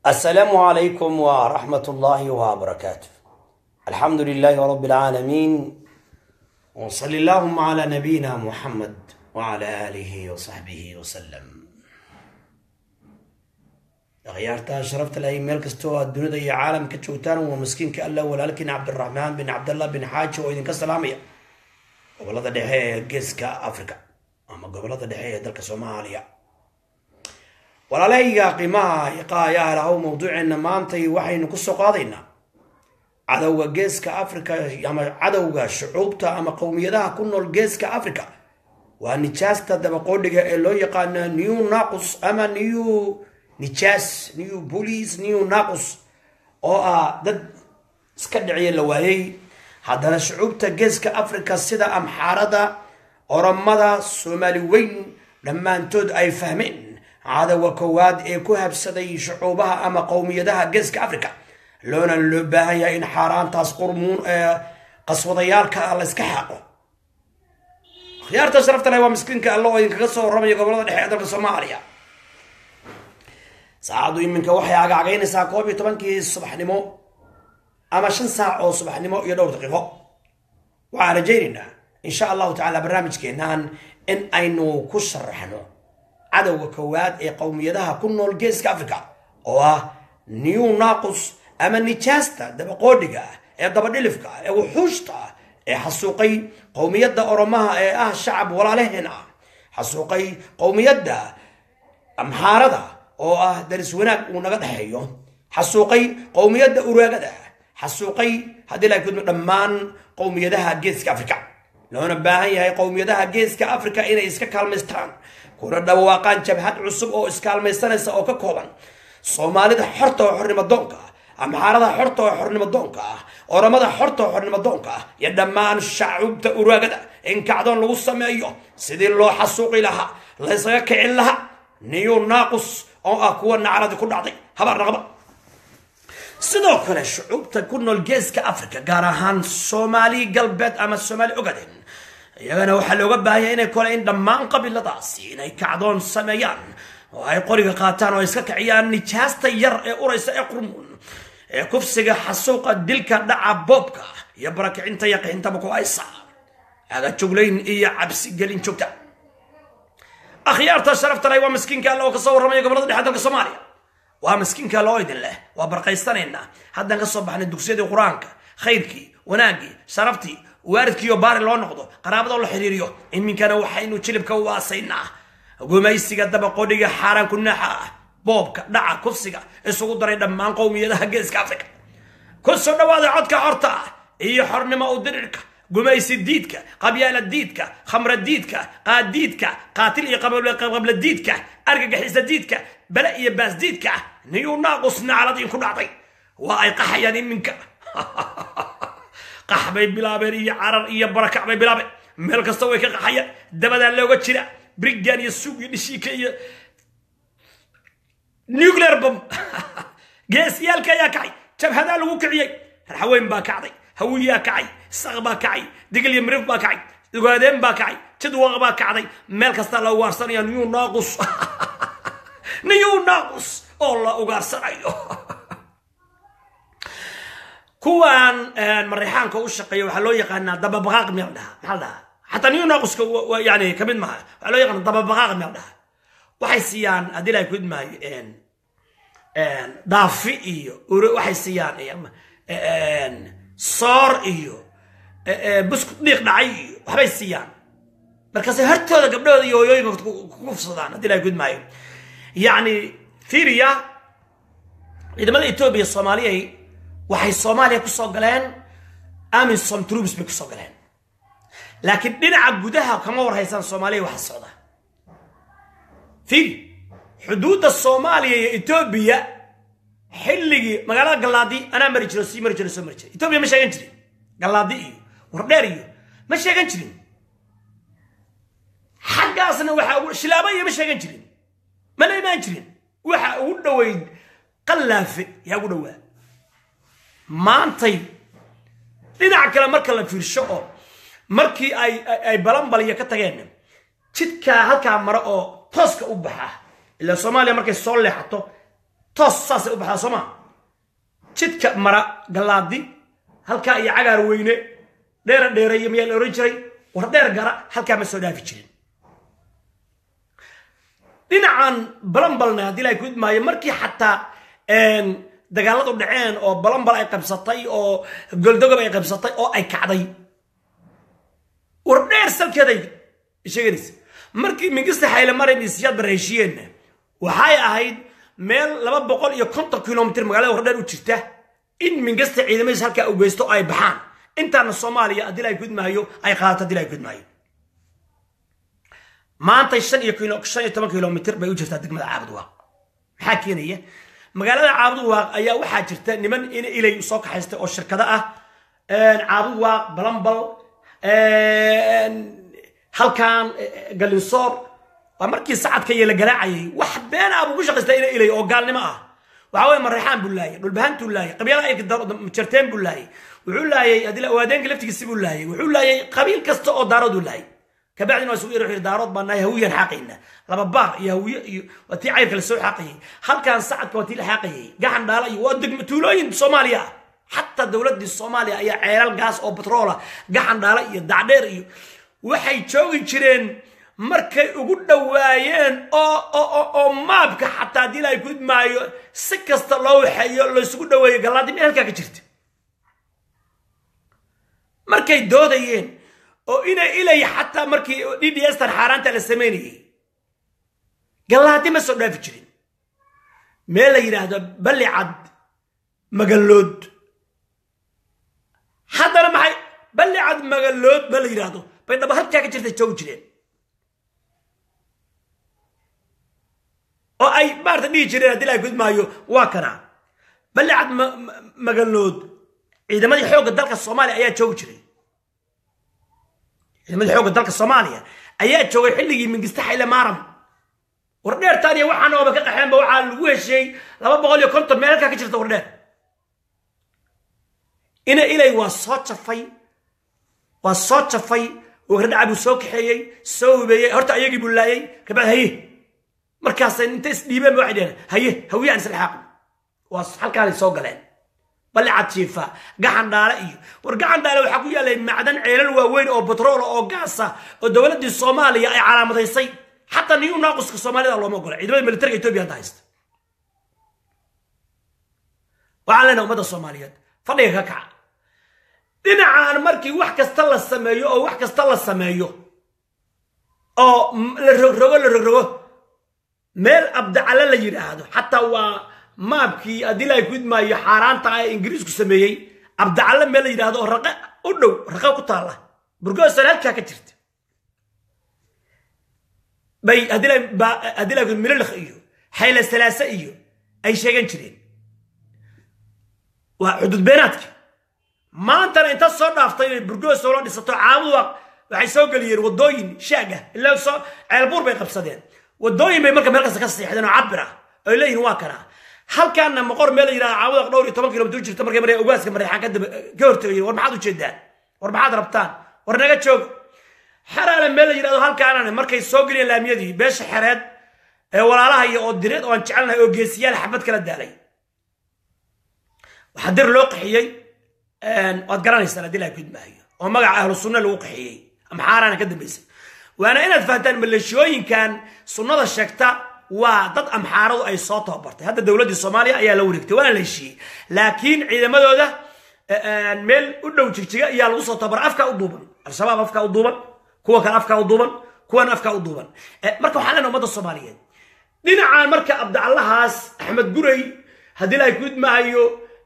السلام عليكم ورحمة الله وبركاته. الحمد لله رب العالمين، وصلى اللهم على نبينا محمد وعلى آله وصحبه وسلم. غيرتها شرفت لأي ملك استوى الدنيا يا عالم كتشوتان ومسكين كألا ولكن عبد الرحمن بن عبد الله بن حاج وإذن كسلامية قبلة دحية جيسكا أفريقيا أما قبلة دحية دلك صوماليا. walaalayga qiimaha iqaayaa lahaw mawduuceena maanta waxaynu ku soo qaadaynaa cadawga geeska Afrika ama cadawga shucuubta ama qowmiyadaha ku nool geeska Afrika waa nijaasta dabaqoodhiga ee loo yaqaan new naqus ama new police new naqus oo dad iska dhiciyay la waayay haddana shucuubta geeska Afrika sida amxaarada oromada Soomaali weyn dhammaantood ay fahmeen عدو كواد إيكوها بسدي شعوبها أما قوميتها جزك أفريقيا لونا اللباهية إن حاران تاسقرمون قصوديالك الله اسكحاقه خيار تشرفت لي ومسكينك الله إنك قصوا رمي قبل هذا حياتك الصومالية ساعدوا يمنك وحي عقاقين ساقوبي طبنكي الصبح نمو أما شن ساعة أو صبح نمو يدور دقيقة وعلى جيرنا إن شاء الله تعالى برنامج كينان إن أينو كسر رحنو عدو كواد قوميتها كنول جيسك أفريقيا oo نيو ناقص أما نيتشاستا دبقوديغا دبدلفكا وحوشتا حسوقي قوميتها أورمها شعب ولا لهنا حسوقي قوميتها أمحاردا oo درس وناك ونغد حيو حسوقي قوميتها أوراغدا حسوقي هذه لا يكون دمان قوميتها جيسك أفريقيا لو نباهي هي قوميتها جيسك أفريقيا إلى إسكا كالمستان كورا دواقان جبهات عصب أو إسكالميستانيس أو ككوبان صوماليدا حرطة وحرنما دونكا أمحاردا حرطة وحرنما دونكا أورمادا حرطة وحرنما دونكا يدمان الشعوب تأوراغدا إن كعدون لغو سميو سيدي اللو حسوقي لها ليس يكعين لها نيو ناقص أو أكوان نعرض كل عضي هبا الرغبة سيدو كلا الشعوب تكونوا الجيز كأفريكا قارهان صومالي قلبت أما الصومالي أقدين يغانا waxaa looga baahay inay kale in dhammaan qabiiladaasi inay kacdoon sameeyaan oo ay qoriga qaataan oo iska kiciyaan nijaasta yar ee uraysa ee qurmuun ee kufsiga xasuuqa dilka dhaca boobka iyo barakicinta yaqiinta ku aysa aga juglayn iyo cabsi gelin joogta akhyaarta sharafta leh waa miskiinka Allah oo ka soo warramay gobolada dhexe dalka Soomaaliya waa miskiinka loo idin leh waa barqaystanayna haddan ka soo baxnay dugsiyada quraanka khayrkii wanaagii sharaftii waaridkii oo baari loo noqdo qaraabada la xiriiriyo iminkana waxaynu jilibka waasayna gumaysiga dabaqoodhiga xaraan ku naxa boobka dhaca kufsiga isugu daray dhammaan qowmiyadaha geeska Afrika ku soo dhawaada codka horta iyo xornimo u dirirka gumaysi diidka qabyaala diidka khamra diidka qaadiidka qaatil iyo qabla diidka argagaxisa diidka bala iyo baas diidka niyu naaqus nacladin ku dhacday waa ay qaxayaan iminka قحبي بلابر يا عرر يا بركة عبي بلابر ملك استوى كقحية دبدا لو جتشرا بريجان يسوق يدشيك يا نيوكلير بوم جيس يالك يا كعي شوف هذا لو كعي حوين باكعي هويا كعي صغبا كعي دقل يمرف باكعي دقادين باكعي تدوغ باكعي ملك استوى لو وارسن يا نيو ناقص نيو ناقص الله وقارسن أيوه كوان مريحان كوشقي وحلو يقنا دبا بغاق ميلها هذا حتى نيو ناقص يعني كمان معه حلو يقنا دبا بغاق ميلها وحيسيان اديلا يكون ما ان ضافي وحيسيان صار بسكوت ديق دعي وحيسيان markaas hartooda gabdhooda iyo hooyooyinka ku fsadaan اديلا يكون ما يعني ثيريا idamada Itoobiya Soomaaliya waxay Soomaaliya ku soo galeen AMISOM troops ku soo galeen laakiin dhinaca gudaha kama warhaysan Soomaaliya waxa socda fi xuduudda Soomaaliya iyo Itoobiya xilligi magaalada Galaadi ana mari jiro Itoobiya ma sheegan jirin Galaadi iyo wardheer iyo ma sheegan jirin xaggaasna waxa shilaabay ma sheegan jirin ma leeyahay jirin waxa uu dhaweyd qallaafi yaa ugu dhawaa maantay dhinaca kale marka la fiirsho oo markii ay balanbaliya ka tageen jidka halka maro oo tooska u baxa ila Soomaaliya markay soo leexato توصاص وبحا سما جدك مرا قلادي هلكا يا عقار وينه دير يميل اورنجري وردير قرا هلكا ما سو دافي جيرين دينعان بلنبلنا هدي لا يكون ماي markii xataa dagaaladu dhaceen oo balanbal ay qabsatay oo goldogob ay qabsatay oo ay kacday wardheer salkeeday sheegaysa markii mingista xayla maray isyaad bareeshiyeen waxay ahayd meel 250 kilomitir magaalada wardheer u jirta in mingista ciidamada halka u geysto ay baxaan intaana Soomaaliya hadii la yidmahayo ay qaadato hadii la yidmahayo maanta 15 kilomitir bay u jirtaa degmada Caabudwaaq maxaa keenaya magaalada Caabudwaaq ayaa waxa jirta niman in ilay soo kaxaystay oo shirkado ah Caabudwaaq balanbal halkan galinsoor waa markii sacadka la garaacayay wax been abu ku shaqaystay in ilay oo gaalnimo ah waxa way marixaan bullaay dhulbahantu laay qabiilada ay jirteen bullaay wuxuu laayay adila waadeenka laftigiisa bullaay wuxuu laayay qabiil kasta oo daaradu laay كبعدين واسوي يروح دارود بنا هوية حقينا لما بار يهوية وتي عارف السوق حقيقي هل كان سعد كوتيل حقيقي قاعد دالا يودق متولين صوماليا حتى دولة دي الصوماليا هي عيال غاز او بترولا قاعد دالا يدعدير وحي جوجي جيرين markay ugu dhawaayeen oo maabka xataa dil ay gud maayo si kasta loo waxayo la isugu dhaweeyo galaadi meelka ka jirta markay doodayeen oo ilay xataa markii DDS tar xaraanta la sameeyay galaadi ma soo dhaafi jirin meel la yiraahdo balicad magalood hadana maxay balicad magalood ma la yiraahdo bay dhab halka ka jirta joog jireen oo ay baarta dhigi jireen hadii la gud maayo waa kana balicad magalood ciidamadii xoogga dalka Soomaaliya ayaa joog jiray ciidamadii xoogga dalka Soomaaliya ayaa joogay xilligii mingista xayla maaram wardheer taani waxaan oo ka qaxeen ba waxa lagu heshay 250 meel ka jirta wardheer ina ilay waa soo jafay oo radacbu soo kaxeeyay soo hubeeyay horta ayagii bullaayay ka baa haye markaas inta isdhiibeen waxdeen haye hawiyaan salxaaq was halkaan soo galeen balicad jiifa gacan dhaala iyo war gacan dhaala waxa ku yaalay macdan ceelal waaweyn oo batrool oo gaas ah oo dawladda Soomaaliya ay calaamadaysay hatta niyu naaquska Soomaalida loo magolo ciidamada militariga Itoobiya haysta وعلنا ومدى الصوماليات فضيك كع دينعان مركي وحكا استلا السمايو أو وحكا استلا السمايو أو للرغو ميل أبدا على اللي يرهدو حتى هو ما بكي أديلا يكون ما يحاران تاعي إنجليزكو سمايي أبدا على ميل يرهدو رقا أدو رقا كتالا برغو سنات كاكترت بي أديلا يكون ميل الخيو حيلة ثلاثة إيو أي شيء جرين وحدود بيناتك ما انت الصور نافتي برجوز سولو ديساتو عاودوا waxay soo galiyeen wadooyin shaaga ilaa soo ceelbuur bay qabsadeen wadooyin bay marka meelkaas ka siixdeen oo cabira ay leeyihiin waa kana halkaana maqor meel yiraahdo caawada dhowr iyo 10 kilomitir jirta markay maray ogaaska mareexan ka hortagay war maxaad u jeedaan war maxaad rabtaan war naga joog xaraale meel yiraahdo halkaana markay soo galiyeen laamiyadii beesha xareed ee walaalaha iyo oo direed oo aan jecelnahay oo geesiyaal xabad kala daalay وحدر لو قحيي واد garanaysan hadii la gud maayo oo magaca ahlu sunna lagu qaxiyay am xaarana ka dambaysan waana inaad fahantaan milishooyinkan sunnada sheegta waa dad am xaaradu ay soo tababartay hadda dawladda Soomaaliya ayaa la wareegtay waana la heshiiyay laakiin ciidamadooda meel u dhow jigjiga ayaa lagu soo tababar afka u duuban al-shabaab afka u duuban kuwa kale afka u duuban kuwan afka u duuban marka waxa la ummadda Soomaaliyeed dhinacaan marka Abdallahaas Axmed Guray hadii la gud maayo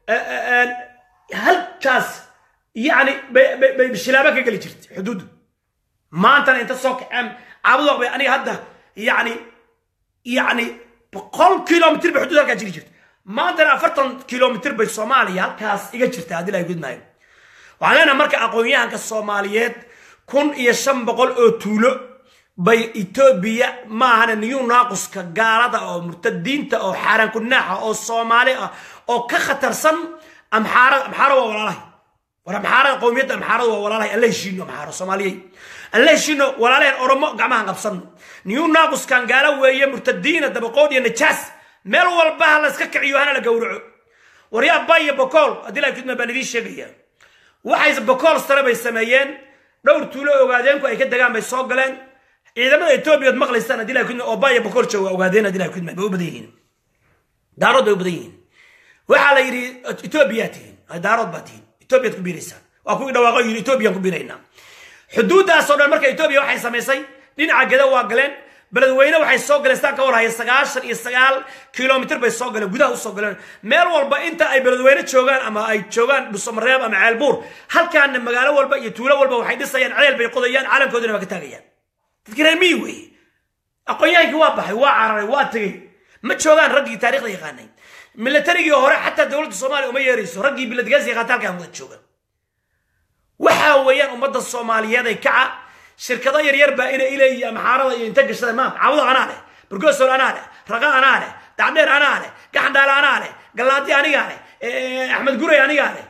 halkaas يعني بشلابك قال جرت حدود ما انت سوق ام عبد الله اني هدا يعني بقول كيلومتر بحدود هلكا جرت ما انت 40 كيلومتر بالصوماليا هلكاس ايga jirta hadii la gudmaayo waxaana marka aqoonyahanka Soomaaliyeed 1500 oo tuulo bay Itoobiya ma ahana niyu naaquska gaalada oo murtadiinta oo xaran ku naaxa oo Soomaali ah oo ka khatarsan amxaara walaalahay amxaara qowmiyada amxaara walaalahay alla heshiino amxaara Soomaaliyeed alla heshiino walaalahay oromo gacmaha qabsan niyu naaqus kan gaala weeye murtadiina dabaqood iyo najaas meel walba la iska kiciyo hana la gowraco waryaa baaya bokool hadii la kidma baan idin sheegaya waxay bokool sare bay sameeyeen dhowr tuulo ogaadeenku ay ka dagaan bay soo galeen ciidamada Itoobiya maqlaysaan hadii la kidma oo baaya bokool jooga ogaadeen hadii la kidma bay u badan yihiin daarood bay u badan yihiin waxa la yiri Itoobiya tiin daarood baatiin Itoobiya ku biiraysan waa ku dhawaaqo yiri Itoobiya ku biirayna xuduudaas oo dhan marka Itoobiya waxay sameysay dhinaca gada waa galeen beledweyne waxay soo galeen ka warhaya 99 kilomitir bay soo galeen gudaha u soo galeen meel walba inta ay beledweyne joogaan ama ay joogaan Dhuusamareeb ama Ceelbuur halkaan magaalo walba iyo tuulo walba waxay dhisayaan ceel bay qodayaan calankooduna ka taagayaan dadkii reer miyi way aqoonyahanka waa baxay waa cararay waa tagay ma joogaan raggii taariikhda yaqaanay milatarigii hore xataa dawladda Soomaaliya uma yeerayso raggii biladgaas yaqaan halkaan wada joogaan waxa weeyaan ummadda Soomaaliyeed ay kaca shirkado yar yar baa inay ilayay maxaarada iyo inta gashada maam caawada ana leh burgoosol ana leh raqa ana leh dacdeer ana leh gaxandala ana leh galaati aniga leh Axmed Guray aniga leh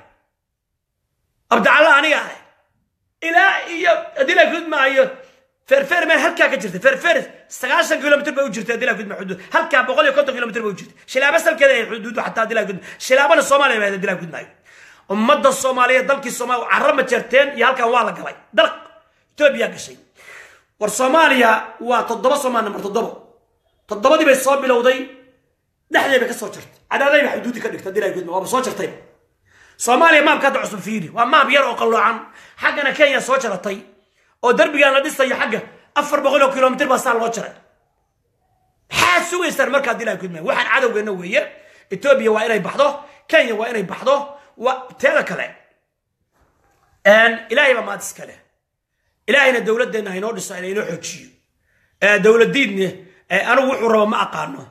Abdalla aniga leh ila iyo adila gudma iyo فرفر ما هلكا كجرت فرفر 19 كيلومتر بو جرت ديلا قد حدود هلكا 150 كيلومتر بو جرت شلابه سل كده حدود حتى ديلا قد شلابه الصومالي ما ديلا قد ماي امد الصوماليه دلك الصومال عرم جرتين يا هلكا waa la galay dalk Itoobiya gashay war Soomaaliya waa toddoba Soomaali mar toddobadii bay soo bilowday dhaxdeey ka soo jirtay cadaaday xuduud ka dhigtay dila gudma waa soo jirtay Soomaaliya maamka cusub fiiri waa maam yar oo qaloocan xaqana Kenya soo jiratay oo darbiga la dhisay xagga 400 kilomitir baa saan loo jiray xasuuysar marka dila gudma waxaan cadawgeena weeye Itoobiya waa inay baxdo Kenya waa inay baxdo wa teeda kale ilaahay ma maad iskale ilaahayna dawladdeena inoo dhiso inoo xoojiyo dawladdiidna anu wuxuu rabo ma aqaano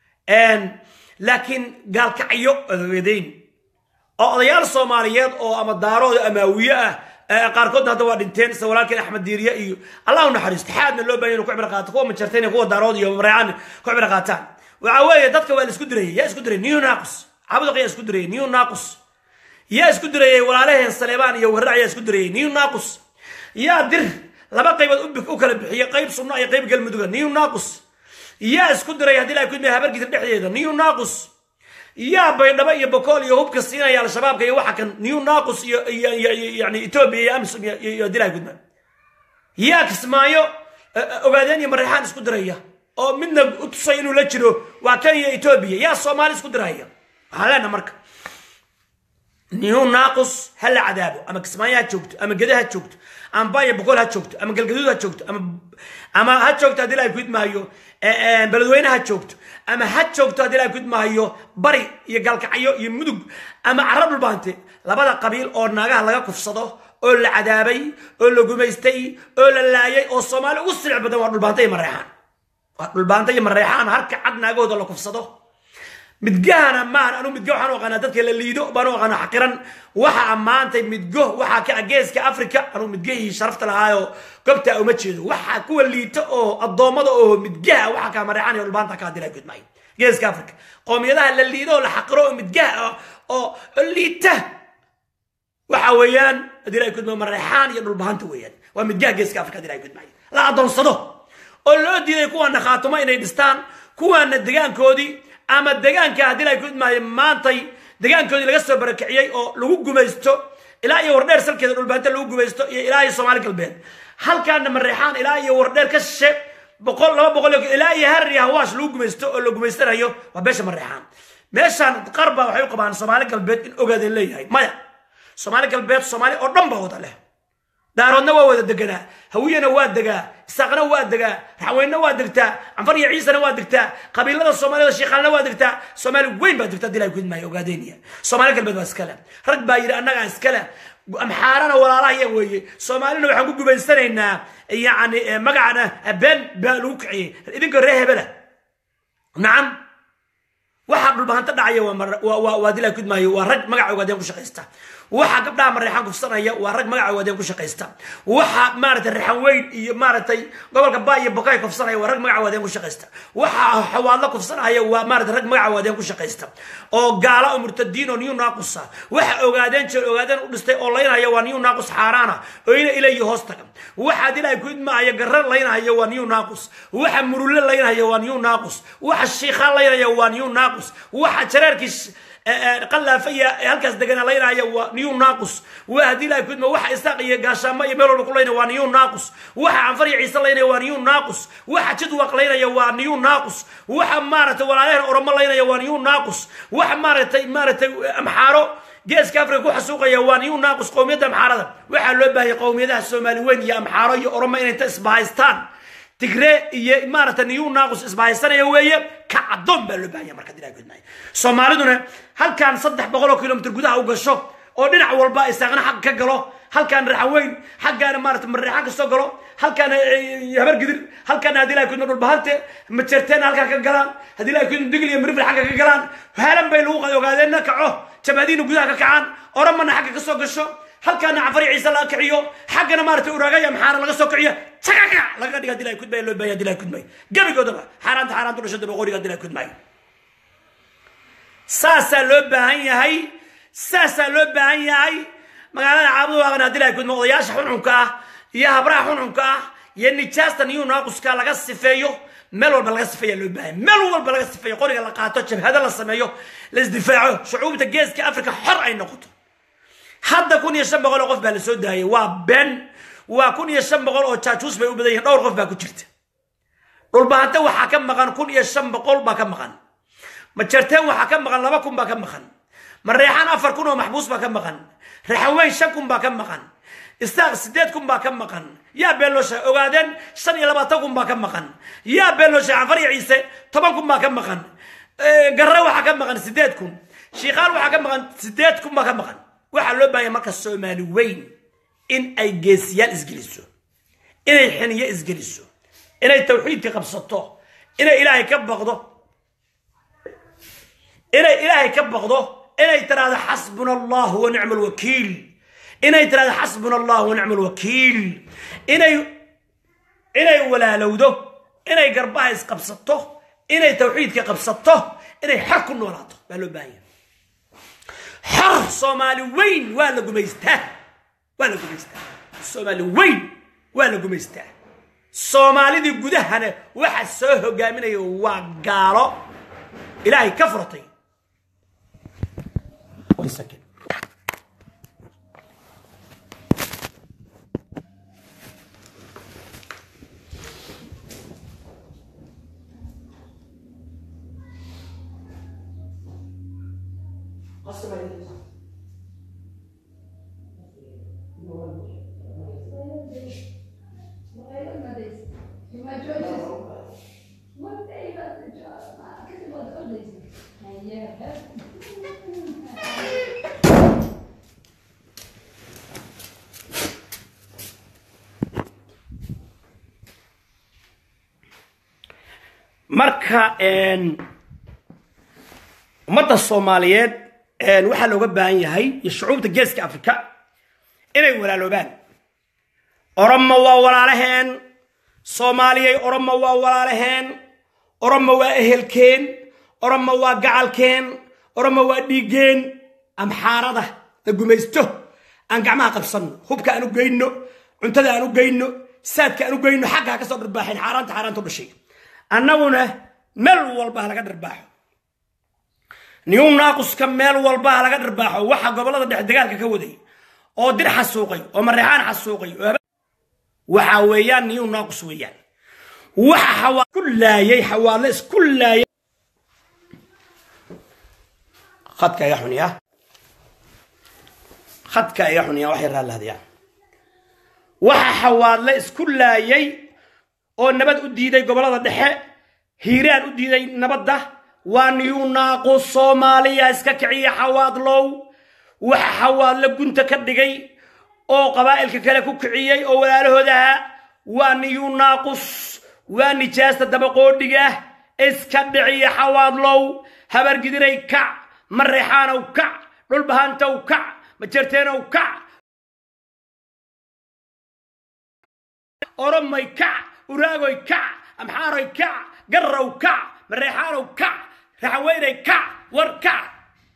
laakiin gaalkacyo adeedeyn oo odayaal Soomaaliyeed oo ama daarood ama wiya qaarkood hadda waa dhinteen walaalkeen Axmed Diiriye iyo Allah naxariisto xaadna loo baahan inuu ku cibra qaato kuwa ma jarteen kuwa daarood iyo marayaan ku cibra qaataan waxa weeye dadka waa la isku diray yaa isku diray niyo naaqus cabdo qiyaa isku diray niyo naaqus yaa isku diray walaalaheen Saleebaan iyo Warrac yaa isku diray niyo naaqus يا در لما قيب أكل بحية قيب صنع قيب قلب مدوغا نيو ناقص يا اسكندر يا هدي لا يكون بها بركة الدحية نيو ناقص يا بينما يبقول يهوب كسينا يا الشباب كي واحد نيو ناقص يعني إثيوبيا أمس يا هدي لا يكون يا كسمايو وبعدين يا مريحان اسكندر يا أو منا تصينوا لتشرو وكان يا إثيوبيا يا الصومال اسكندر يا هلا مرك نيو ناقص هلا عذابه أما كسمايا تشوكت أما قدها تشوكت أما بايا بقول هاتشوكت أما قلقدود هاتشوكت أما هاتشوكت هذي لا يكون مايو بلدوين هاتشوكت أما هاتشوكت هذي لا يكون مايو بري يقالك عيو يمدق أما عرب البانتي لبدا قبيل أو ناقه لغا كفصده أو العذابي أو اللقميستي أو اللايي أو الصومال وسرع بدن ورد البانتي مريحان البانتي مريحان هرك عد ناقه دولو كفصده متجاهنا ما أنا متجاه أنا قناتك اللي يدق بنا أنا حكرا وح ما أنت متجاه وح كأجهز كأفريقيا أنا متجاه شرفت لهايو قبت أو متشيد وح كل اللي تأو الضامض أو متجاه وح كمريحان والبانتا كاديلا قد معي جهز كأفريقيا قوم يده اللي يدق لحقره متجاه أو اللي وحويان ديلا قد مريحان يدل البانتا ويان ومتجاه جهز كأفريقيا ديلا قد معي لا أدون صدق اللي دي يكون نخاتما إن يدستان كون الدجان كودي أما الدجان كهدي لا يكون ما أنتي دجان كودي لقصة بركعية أو لوجو جميزتو إلى يوردير سلك كذا البنت لوجو جميزتو إلى يسمع لك البيت هل كان من الريحان إلى يوردير كشة بقول لا بقول لك إلى يهري هواش لوجو جميزتو لوجو جميزتو هيو وبيش من الريحان ماشان قربة وحيقب عن سمع لك البيت إن أوجد اللي هاي ما سمع لك البيت سمع أردم بوضع له دارنا واد دقنا هوينا واد دقا ساقنا واد دقا حوينا واد دقتا عنفر عيسى واد دقتا قبيلة الصومالية الشيخان واد دقتا صومالي وين بعد دقتا ديلا يقول ما يوقادينيا صومالي قلبت واسكلا رد باير أننا اسكلا أمحارنا ولا راهي وي صومالينا وحنقول بنستنى يعني مقعنا بن بالوقعي إذن كريه بلا نعم وحا dhulbahanta dhacaya waa dilaa kudmaayo waa rag magaca ogaadeen ku shaqaysta waxa gabdhaha mareexaan kufsanaya waa rag magaca ogaadeen ku shaqaysta waxa maaragtay raxan weyn iyo maaragtay gobolka baa iyo bokay kufsanaya waa rag magaca ogaadeen ku shaqaysta waxa xawaadla kufsanaya waa maaragtay rag magaca ogaadeen ku shaqaysta oo gaala oo murtadiin oo niyu naaqusa waxa ogaadeen jir ogaadeen u dhistay oo laynaya waa niyu naaqus xaaraana oo ina ilaahay hoos taga waxa dilaa kudmaayo garar laynaya waa niyu naaqus waxa murulle laynaya waa niyu naaqus waxa shiikha laynaya waa niyu naaqus waxa jareerkiis قلافيا هلكاس دغنا لينايا ونيو ناقص وهدي لا كدما waxa isaqiya gaashama iyo meelo ku leeyna waa niyu naaqus waxa anfari ciise leeyna waa niyu naaqus waxa jid waqleynaya waa niyu naaqus waxa maarata walaalaheen oroma leynaya waa niyu naaqus waxa maarata amxaaro geeska afrika ku xasuuqaya waa niyu naaqus qowmiyada amxaarada waxa loo baahay qowmiyadaha Soomaali weyn iyo amxaaro iyo oroma inay isbahaystaan تجري إمارة نيو ناقص إسباعي السنة يوية كعدم بالباية مركز دينا قدنا سومالدنا هل كان صدح بقولو كيلومتر جودها وقشوا أو دنا أول بقى استغنى حق كجلو هل كان رحوين حق أنا مارة من رحاق السوقلو هل كان يهبر قدر هل كان هذي لا يكون نور بهالته متشرتين هل كان كجلان هذي لا يكون دقلي يمرف الحق كجلان هلم بيلوق يوقعدنا كعه تبادين وجودها كعان أرمنا حق السوق الشو هل كان عفري عيسى لا كعيو حقنا مارت ورقايا محار لا سو كعيو تكاكا لا قد لا يكون باي لو باي لا يكون باي قبي قدما حرام ترشد بقوري قد لا يكون باي ساسا لو باهي هي ساسا لو باهي هي magaalada caabud waa qana dilay ku noqdayaasha xunxunka iyo habraha xunxunka iyo nijaasta niyu naaquska laga sifeeyo meel walba laga sifeeyo loo baahay meel walba laga sifeeyo qoriga la qaato jabhada la sameeyo la isdifaaco shucuubta geeska afrika xor ay noqoto hadda 1500 qof baa la soo daayay waa ben waa 1500 oo jaajuus bay u badan yihiin dhowr qof baa ku jirta dhulbaanta waxa ka maqan 1500 baa ka maqan ma jarteen waxa ka maqan 2000 baa ka maqan mareexan 4000 oo maxbuus baa ka maqan raxaweyn 5000 baa ka maqan istaaq 8000 baa ka maqan yaa beelosha ogaadeen 25 baa ka maqan yaa beelosha afar ciise 10000 baa ka maqan garra waxa ka maqan 8000 shiiqaal waxa ka maqan 8000 baa ka maqan waxa loo baahay marka Soomaali weyn in ay geesiyaal isgeliso inay xiniye isgeliso inay tawxiidka qabsato inay ilaahay ka baqdo inay tiraahdo xasbunallahu wa ni'mal wakiil inay tiraahdo xasbunallahu wa ni'mal wakiil inay walaalowdo inay garbaha isqabsato inay tawxiidka qabsato inay xaq ku noolaato baa loo baahay حر صومالي وين ولا قميسته صومالي وين ولا قميسته صومالي دي قدهنا واحد سوه قامنا يوقعوا إلهي كفرتي ويسكن marka ummadda Soomaaliyeed waxa looga baahan yahay shucuubta geeska Afrika inay walaaloobaan Oromo waa walaalaheen Soomaaliyay Oromo waa walaalaheen Oromo waa ehelkeen Oromo waa gacalkeen Oromo waa dhiigeen amxaarada la gumaysto aan gacmaha qabsan hubka aanu geyno cuntada aanu geyno saadka aanu geyno xagga ka soo dharbaaxin xaaraanta u dhashay annaguna meel walba laga dharbaaxo niyu naaquska meel walba laga dharbaaxo waxa gobolada dhex dagaalka ka waday oo dir xasuuqay oo mareexaan xasuuqay waxa weeyaan niyu naaqus weeyaan waxa xawaa kullaayay xawaale iskullaayay khadka ya xuniya waxay raalaadiyaan waxa xawaale iskullaayay oo nabad u diiday gobolada dhexe hiiraan u diiday nabadda waa niyu naaqus Soomaaliya iska kiciya xawaadlow waxa xawaadle gunta ka dhigay oo qabaa'ilka kale ku kiciyay oo walaalahooda waa niyu naaqus waa nijaasta daba qoodhiga iska dhiciya xawaadlow habargidiray kac mareexaanow kac dhulbahantow kac majarteenow kac oromay kac uraagoy kac amxaaroy kac garrow kac mareexaanow kac raxaweynay kac war kac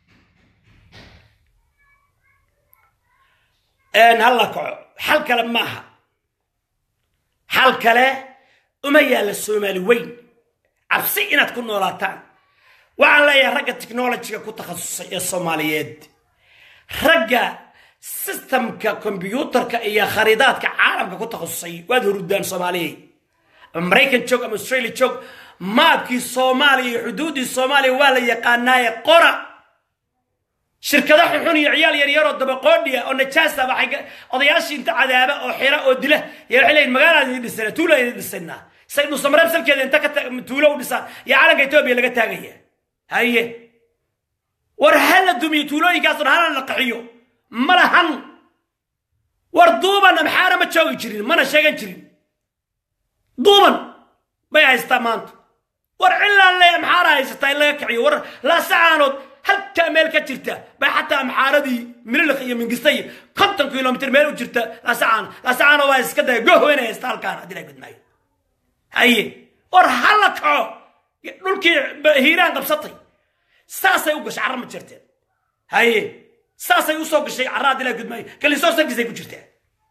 هلا كعو حل كلام معها حل كلام وميا للسومالي وين عفسي إنها تكون نولاتان وعلى يا رجع تكنولوجيا كنت تخصص الصوماليات رجع سيستم ككمبيوتر كأي خريطات كعالم كنت تخصصي وهذا ردان صومالي أمريكان تشوك أم أستراليا تشوك ما بكي صومالي حدود الصومالي ولا يقاناي قرى شركة حنوني عيال يريرو الدبقودية أو نجاسة بحاجة أضياشي أنت عذابة أو حراء أو دله يرحلي المجال هذه السنة تولا هذه السنة سيد نصمر بسال كذا أنت تولا ونسا يا عالم كيتوبي اللي قتها جيه هاي ورهلا الدمية تولا يقصر هلا النقحيو مرهن وردوبا نمحارة ما تشوي جرين ما نشجع جرين دوبا بيع استمانت ورعلا اللي محارة يستايل كعيو ور لا سعانود هل كامل كتيرته بحتى محاردي من الخية من قصي 50 كيلومتر ميل وجرته لا سعان وايس كده جوه هنا يستال كان أدري قد ماي هاي ورحلك نلقي هيران قبسطي ساسة يوقش عرم جرته هاي ساسة يوصل شيء عراد لا قد ماي قال لي سوسة زي كجرته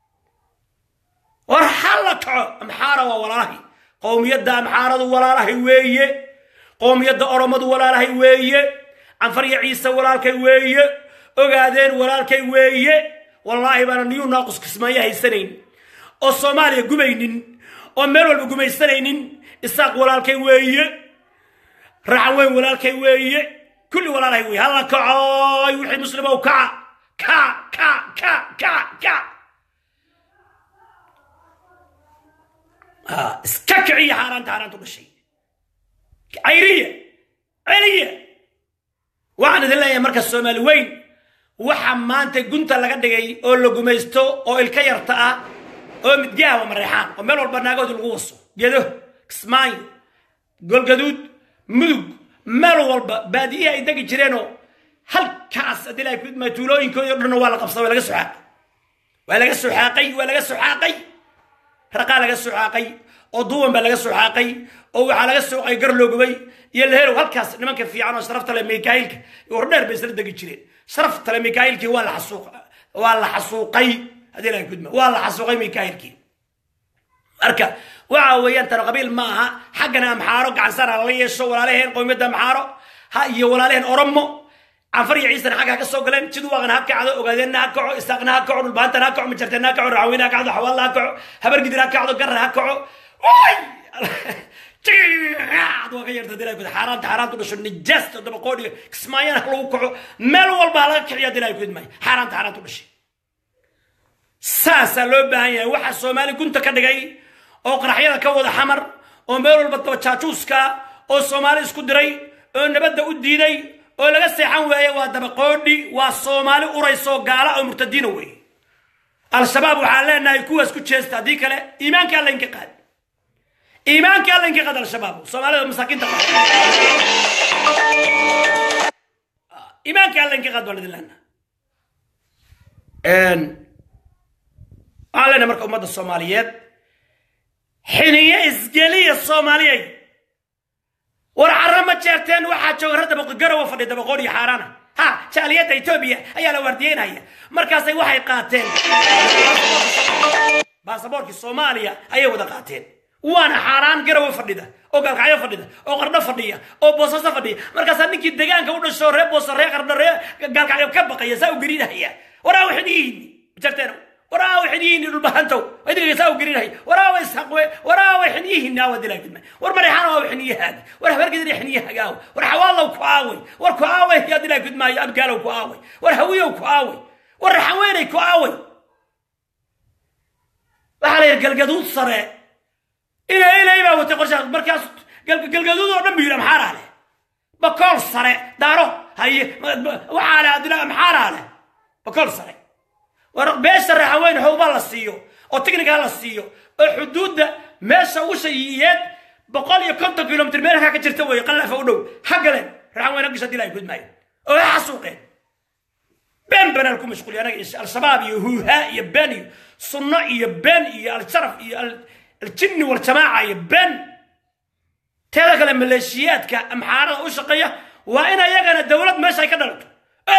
ورحلك محارة والله قوم يد محارة والله ويه قوم يد أرمد والله ويه عن فريق عيسى ولالكي ويه أقادين ولالكي ويه والله بانا نيو ناقص كسمايا هاي السنين الصوماليا قمينين وميلو البقمي السنين إساق ولالكي ويه رعوين ولالكي ويه كل ولالكي ويه هلا كعاي وحي مسلمة وكع كع كع كع كع كع اسككعية حارانتو بالشيء عيرية waxaan idin leeyahay marka Soomaali weyn waxa maanta gunta laga dhigay oo la gumaysto oo ilka yarta ah oo midgaha mareexaan oo meel walba naagooda lagu waso geedo kismaay golgaduud mudug meel walba baadiyaha ay dagi jireen oo halkaas adilay ku tuulooyinkooda dhan waa la qabsaday waa laga suxaaqay raqa laga suxaaqay oo duwan ba laga suxaaqay oo waxa laga suuqay gar loo gubay يلهرو هالكاس نمك في عنو شرفت له ميكائيل وردر بيسر دقي جرين شرفت له ميكائيل كي ولا حسوقي هذه لا يقدم ولا حسوقي ميكائيل كي أركا وعويا ترى قبيل معها حقنا محارق عن سنة الله يشوا عليهن قوم يد محارق هاي ولا عليهن أرمو عن فريق عيسى حاجة كسوق لين تدوا غن هكا عذو وقاعدين هكا استغنا هكا والبانت هكا ومجرتين هكا ورعوين هكا عذو حوالله هكا هبر قدر هكا عذو قرر هكا واي عدو غير تدري كده حرام تبش النجاس تدب قولي كسمايان حلوكو مال والبالك كريا دلای كده ماي حرام تبش ساسا لو باهي waxa Soomaali gunta ka dhigay oo qaraxyada ka wada xamar oo meel walba tabachaajuuska oo Soomaali isku diray oo nabadda u diiday oo laga seexan waayay waa daba qoodhi waa Soomaali urayso gaala oo murtadiina way al-shabaab waxa leenahay kuwaas ku jeesta hadii kale iimaanka la inka qaad إيمانك الله إنك قدر الشباب الصومالي مساكين تقع إيمانك الله إنك قدر ولد لنا أعلن مركب أمة الصوماليات حينية إسجالية الصومالية ورعرمت شارتين واحد شو هرد بقى جروا فدي دبقوري حارانا ها شاليات إثيوبيا هيا لو وردين هيا مركز واحد قاتل باسبورك الصوماليا هيا ودا قاتل وانا حاران جروا فديده او قلقايو فديده او قرده فديه او بوساسه فديه markaas ninkii deegaanka u dhasho reeb boos reeb qardare galqayo ka baqaya saa u gariinaya waraa wixdiin jarteen waraa wixdiin dul bahanto adiga saa u gariinaya waraa isaqwe waraa wixdiin naawad ilaa gidma war marixaan waa wixniyaha war habar gidri xniyaha gaaw war xawaalow ku aaway ya dilaa gidma ya abgaalow ku aaway war hawiyow ku aaway war xaweynay ku aaway waxa la galgaduud sare إلى ما وتقرش مركز قلقدود ودم بيرم حارة بكل سرة دارو هاي وعلى دلا محارة بكل سرة وربيش الرحوين هو بالسيو أو تكنيك بالسيو الحدود ما سووا شيئات بقال يكون كيلومتر ميل هكا ترتوي يقلع فوقه حقلن رحمنا قصة دي لا يقول ماي أو حسوقين بين بنالكم مشغول أنا الشباب يهوها يبني صنع يبني الشرف الجن والجماعة يبن تلك الميليشيات كأمحارة وشقية وأنا يجنا الدولة ما شيء كذلك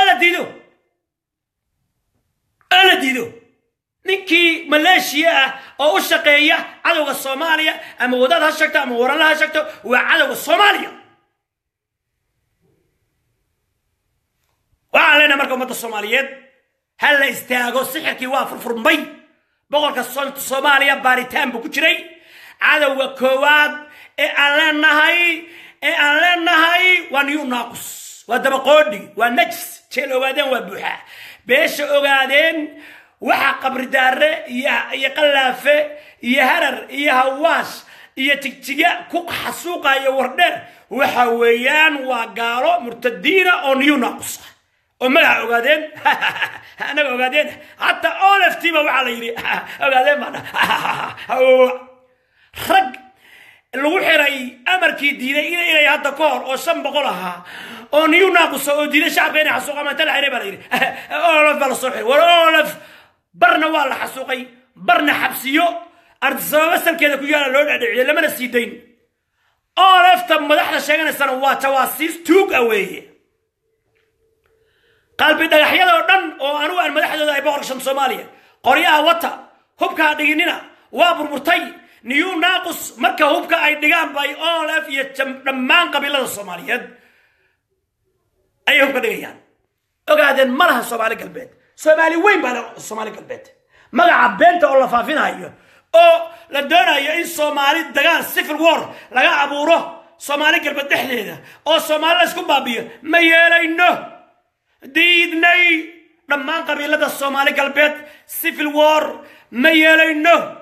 ألا ديدو نكى ميليشيا أو شقية عدو الصومالية أما ودادها شكته أما ورانها شكته وعدو الصومالية وعلينا مركب الصوماليين هل استاغو سحركي وافر فرمبي بقولك الصومالية باريتان بكتري عدو كواد أعلن نهاي ونيو ناقص ودبقودي ونجس تشيل أوغادين وبوحة بيش أوغادين وحا قبر دار يا قلافة يا هرر يا هواش يا تكتيا كوك حسوقا يا وردر وحويان وقالوا مرتدين أو نيو ناقص وملع أوغادين أنا أوغادين حتى أولف تيما وعلى يري أوغادين معنا رق الوحري أمركي ديني إلى هذا كور أو سام بقولها أو نيو ناقص أو دين شعبين حسوقا ما تلعب عليه بليري أولف بالصحيح وأولف برنا والله حسوقي برنا حبسيو أرض سواسل كذا كيانا لون عدي لما نسيتين أولف تم مدحنا شيئا سنوات تواسيس توك أوي قلبي ده يحيى ودن أو أنو المدحنا ده يبغى رشم صوماليا قرية وطا هبكا ديننا وابر مرتي نيو ناقص مركا هبكا أي دجام باي أولف يتجمعن قبيلة الصوماليات أي هبكا دجيان وقاعدين مرها الصومالي قلبت صومالي وين بلا الصومالي قلبت ما عبنت ولا فافين هاي أو لدينا يا إن صومالي دجان سفر وور لقى أبوره صومالي قلبت دحلينا أو صومالي اسكو بابيه ما يلينه ديدني لما قبيلة الصومالي قلبت سفر وور ما يلينه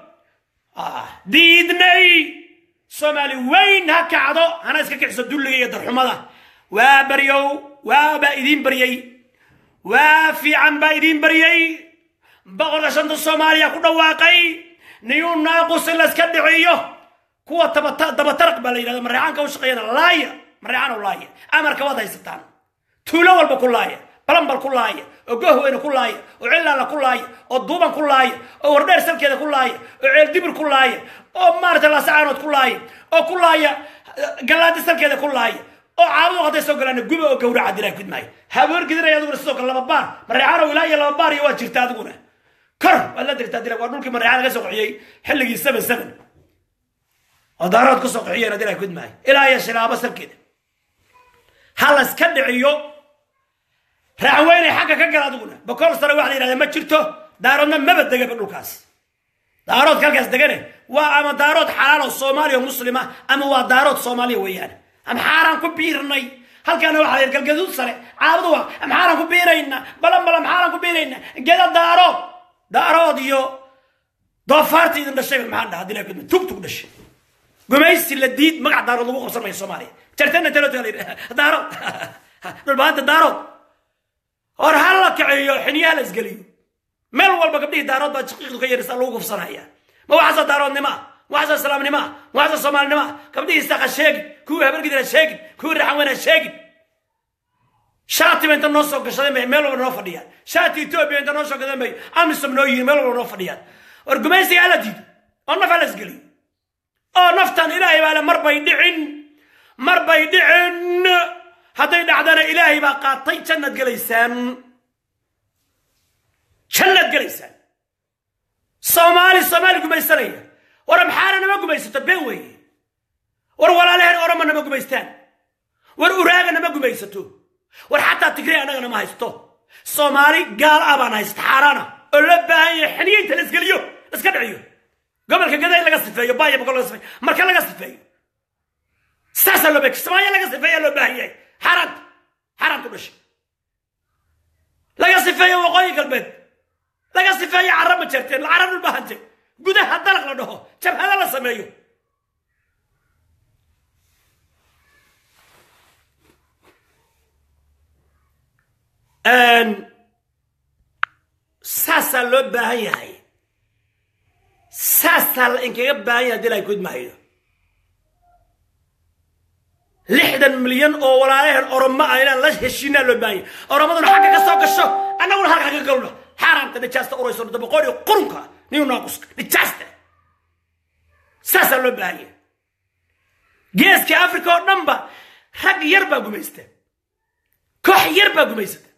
ديدني صومالي وين هكا عضو أنا اسكك عصد دولي يدر حمضة وبريو وبايدين بريي وفي عن بايدين بريي بقول عشان الصوماليا كنا واقعي نيو ناقص اللي اسكدعيه كوة تبترق بليلة مريعان كوشقينا لاية مريعان ولاية أمريكا وضع يستان تولول بكلاية بلمبر كلاية وقهوة كلاية وعلالة كلاية والضوبان كلاية وردير سلكية كلاية وعيل دبر كلاية ومارت اللاسعانوت كلاية وكلاية قلاد سلكية كلاية وعاودوا قد يسوق لنا جوبا وكورة عدنا كد ماي هبور كده يا دور السوق اللبار مريعان ولاية اللبار يواجه تادقونه كر ولا درت تادي لك وأقول لك مريعان قصق عيي حلقي 7 ودارات قصق عيي ندير كد ماي إلى يا شلاب بس كده هلا سكدعيو رعويني حاجة كجلا دونه بكل صار واحد إذا ما شرته دارنا ما بدك باللوكاس دارات كالكاس دقنه وأما دارات حلال الصومالي ومسلمة أما ودارات صومالي ويانا أم حارم كبيرني هل كانوا واحد الجلجدود صار عابدوا أم حارم كبيرينا بلم حارم كبيرينا جدا دارات يو ضفرتي إذا الشيء معنا هذي لكن توك دش قميص اللديد ما قاعد دارات لبوق بصر ما الصومالي ترتنا تلاتة دارات بالبعض دارات ورهلك عيو حنيال اسقليو مال والبا قبليه دارات با شقيق كير سالوق في صنايا ما وحصل دارات نما وحصل سلام نما وحصل صومال نما قبليه استقى الشيق كو هبل قدر الشيق كو رحوين الشيق شاتي انت نص قشدين ميل ونو فديان شاتي توبي انت نص قدام امس منوي ميل ونو فديان ورغميسي على دي انا فلس قلي نفتن الهي ولا مربا يدعن هذا يدعنا إلهي بقى طي جنة جليسان صومالي قميستانية ورا محارنا ما قميستان بيوي ورا ولا لهن ورا ما قميستان ورا أوراقنا ما قميستو ورا حتى تقري أنا ما هيستو صومالي قال أبانا يستحارانا اللي باهي حنين تلسقليو اسكدعيو قبل كذا اللي قصد فيه باي بقول قصد فيه مركز اللي قصد فيه ساسا لو بك سمايا اللي قصد فيه لو باهي حرام تمشي لا قصد فيه وقوي قلبت لا قصد فيه عرب مجرتين العرب البهنتين قده هدلق لنهو شب هذا لا سميه ان ساسا لو باهي هاي ساسا إنك يبقى هي دي لا يكون معي 60 مليون أو ولا أورما إلى لا هشينا لبنان أورما دون حاجة كسر كسر أنا أقول حاجة قولنا حرام تنجست أوريس ولا تبقولي قرنك نيو ناقص نجست ساسا لبنان جيس كأفريقيا نمبر حق يربا قميسته كح يربا قميسته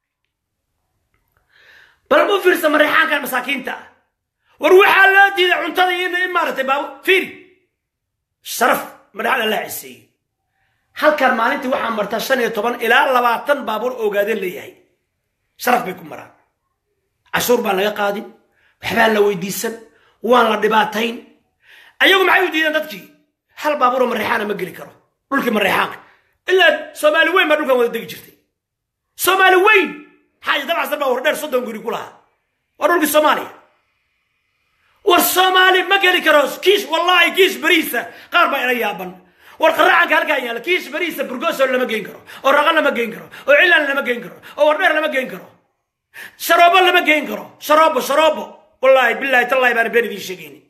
بل مو فرصة مريحان كان مساكين تا وروح على دي عنتظرين إمارة بابو فيري شرف من على الله عسي هل كان مالنتي waxaan martaa 15 ilaa 20 baabuur oo gaadin leeyahay sharaf bay ku maraan cashuur baan laga qaadin waxba la weydiisan waan la dhibaatayn ayagu maxay u diideen dadkii hal baabuur oo marixaana ma gali karo dhulkii marixaanka ilaa Soomaali weyn ma dhulkan wada degi jirtay Soomaali weyn xaaja dabacsan baa hordheer 30 guri ku lahaa waa dhulkii Soomaaliya والصومالي ما قال كروس كيش والله كيش بريسة قال ما إلى يابن والقراعة قال كاين كيش بريسة برقوس ولا ما جين كرو والرغل ما جين كرو وعلان لما جين كرو والنار لما جين كرو شراب لما جين كرو شرابه والله بالله تالله يبان بيني ذي الشقيني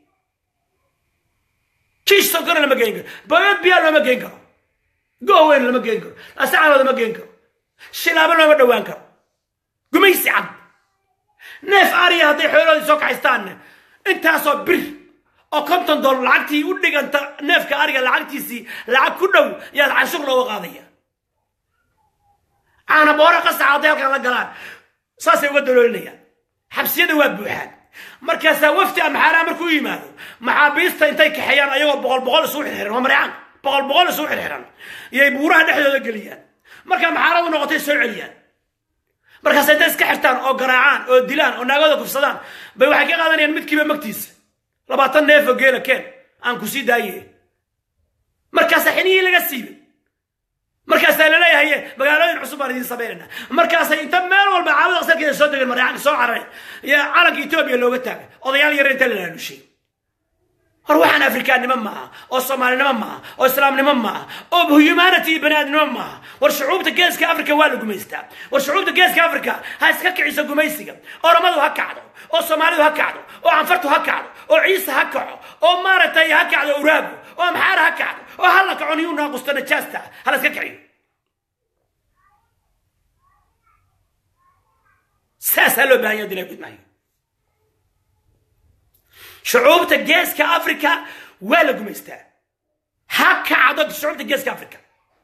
كيش سكر لما جين كرو بيت بيال لما جين كرو قوين لما جين كرو أسعى لما جين كرو شلاب لما دوان كرو قميسي عبد نف أريا هذي حلول سوق عستان انت صبر او كنتن دول لعقتي ودغ انت نفك ارغا لعقتيسي لعق كدو يا عشر لو قاديا انا بورقه سعوديه كلا غلان ساسي uga daloolnaya xabsiyada waa buuxaan markaas wafti am xaraam markuu yimaado maxaabiista intay kaxayaan ayagoo boqol soo xirxiran marayaan boqol soo xirxiran iyay buuraha dhexdooda galiyaan marka maxaaradu noqotay soo celiyaan markaas ay iska xirtaan oo garaacaan oo dilaan oo naagada kufsadaan bay waxay ka qaadanayaan midkiiba magtiisa 20 neef oo geela keen aan ku sii daayay markaas xiniyi laga siibay markaas ay leeyahay magaalooyin cusub aan idin sameeyna markaas inta meel walba caawada asalkeeda soo degan marayaan soo caray ya calanka Itoobiya looga taagay odayaal yar inta la nushay waxaan afrikaanimo ma oo Soomaalinimo ma oo islaamnimo ma oo humanity banaadnimo ma war shucuubta geeska Afrika waa la gumeystaa war shucuubta geeska Afrika ha iska kiciso gumeysiga Oromadu ha kacdo oo Soomaalidu ha kacdo oo Anfartu ha kacdo oo Ciise ha kaco oo Maaratay ha kacdo Uraago oo Amxaar ha kacdo oo hal ka cuniyo naaqustana jaasta hal iska kiciyo saasalo baahan dilay gudmay شعوبة الجيش كأفريقيا ولا جمستا هكا عدد شعوبة الجيش كأفريقيا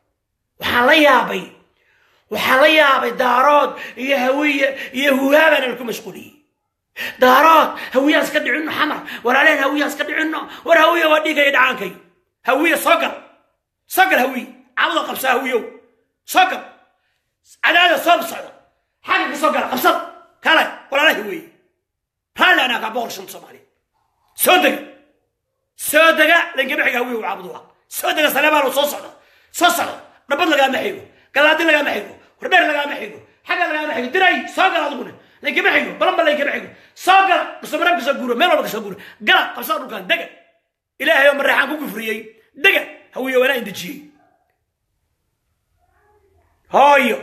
وحاليا بي دارات يهوية يهوها لكم مشغولين دارات هوية اسكدي عنه حمر ولا لين هوية اسكدي عنه ولا هوية وديك يدعانكي هوية صقر هوية عوضة قبسة هوية صقر على هذا صقر حاجة صقر قبسة كلا ولا لا هوية هلا أنا قبول شمس صومالي سودغا لنجبحي هوي وعبدوها سودغا سلام وصوصنا ربنا لقى محيو قلادي لقى محيو ردير لقى محيو حاجه لقى محيو دراي سوغا ادغنا لنجبحي بلما لنجبحي سوغا بسمرك كسغور ميلو كسغور قلا قصادو كان دغ الهي يوم الريحان كو كفريي دغ هوي وانا اندجي هايو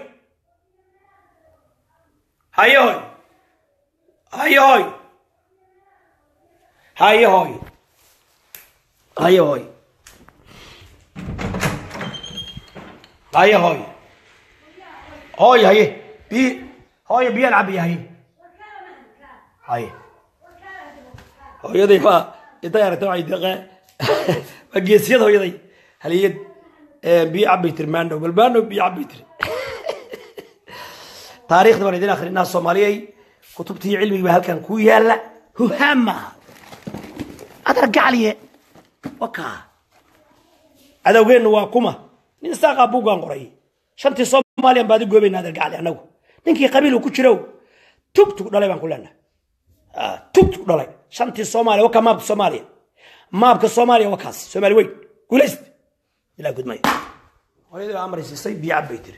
هاي بي العب يا هاي يدي ما يطير توعي دقه بقيس يده يدي هل يد بي عبي ترمانو بالبانو بي عبي تر تاريخ دبر يدين اخر الناس الصوماليه كتبتي علمي بهالكان كو يالا هما أدرك عليه وكا هذا وين واكما نساق أبوغان قري شنتي صوماليا بعد جوبين أدرك عليه أنا نكى قبيله كشرو توك دلائي بان كلنا توك دلائي شنتي صوماليا وكا ماب صوماليا ماب كصوماليا وكاس صومالي وين قلست لا قد ما وهذا أمر يصير بيعب بيتر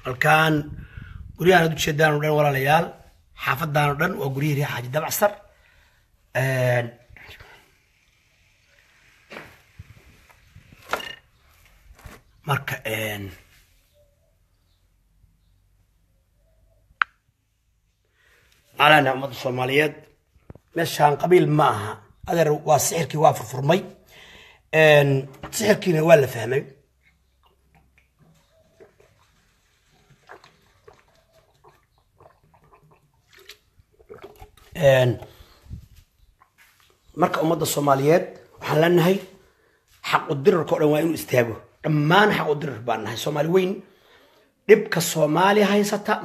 halkaan guryahan u jeedaan dhan walaalayaal xaafadaan dhan waa guriyihii Xaaji Dabacsar marka على نعمة الصوماليات مشان قبيل معها هذا واسحر كي وافر فرمي سحر كي ولا فهمي marka umada Soomaaliyeed waxaan leenahay xaq u dirirka oo dhan waa inuu istaago dhammaan xaq u dirir baan nahay Soomaali weyn dibka Soomaali haysata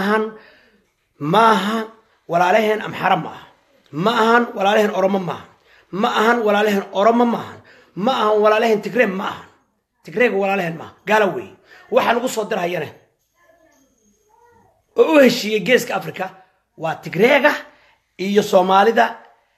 maahan walaalaheen amxara maahan walaalaheen oromo maahan walaalaheen oromo maahan walaalaheen Tigreeg maahan Tigreeg walaalaheen ma gaala weey waxa lagu soo dirayana oo u heshiiyay geeska Afrika waa Tigreega iyo Soomaalida